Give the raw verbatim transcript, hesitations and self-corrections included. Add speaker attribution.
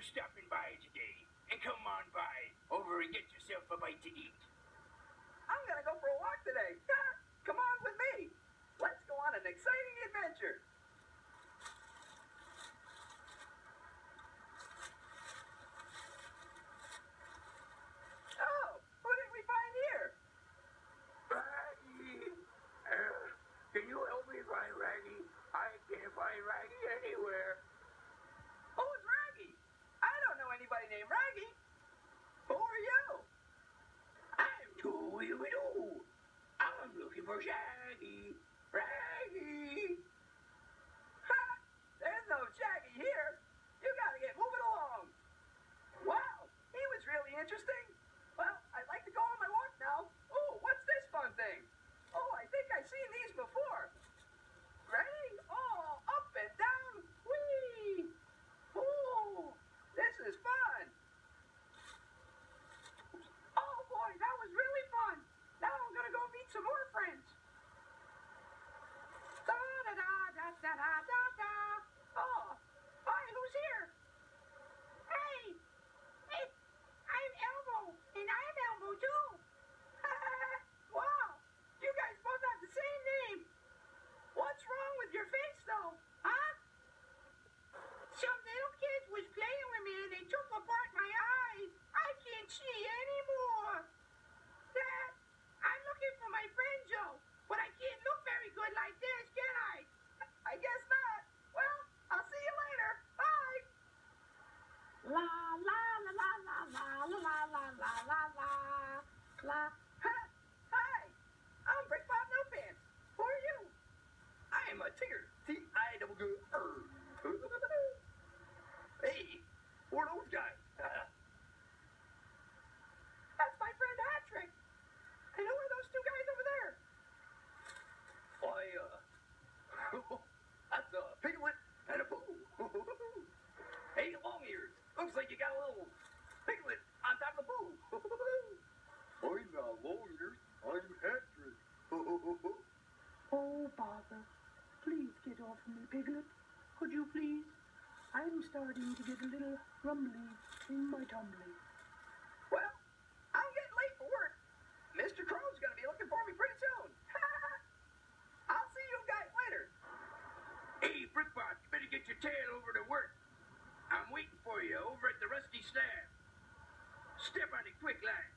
Speaker 1: stopping by today. And come on by over and get yourself a bite to eat.
Speaker 2: I'm gonna go for a walk today. Come on with me. Let's go on an exciting adventure. Oh, who did we find here?
Speaker 1: Raggy! Uh, can you help me find Raggy? I can't find Raggy anywhere.
Speaker 2: Who's Raggy? I don't know anybody named Raggy. Who are you?
Speaker 1: I'm Tooey-Wee-Doo. I'm looking for Shaggy. Raggy!
Speaker 2: Ha! There's no Shaggy here. You gotta get moving along. Wow, he was really interesting. Well, I'd like to go on my walk now. Oh, what's this fun thing? Oh, I think I've seen these before. Ready? Oh, up and down. Whee! Oh, this is fun. Oh boy, that was really fun. Now I'm gonna go meet some more friends. Da da da da da da da da. Oh, hi, who's here? Hey, hey, I'm Elmo, and I'm Elmo too. Wow, you guys both have the same name. What's wrong with your face though, huh? Some little kids was playing with me and they took apart my eyes. I can't see anymore. Dad, I'm looking for my friend Joe, but I can't look very good like this, can I? I guess not. Well, I'll see you later. Bye. La la la la la la la la la la la la la. Hi, I'm Brick Bob No Pants. Who are you?
Speaker 1: I am a Tigger. T I double G R. Hey, who are those guys?
Speaker 2: That's my friend Patrick. And who are those two guys over there?
Speaker 1: Why, uh, that's a Piglet and a Pooh. Hey, long ears. Looks like you got a little Piglet on top of the Pooh. I'm not long ears. I'm Patrick.
Speaker 3: Oh, bother. Please get off of me, Piglet. Could you please? I'm starting to get a little rumbly in my tumbly.
Speaker 2: Well, I'm getting late for work. Mister Crow's gonna be looking for me pretty soon. I'll see you guys later.
Speaker 1: Hey, Brickbot, you better get your tail over to work. I'm waiting for you over at the Rusty Slab. Step on it quick, lad.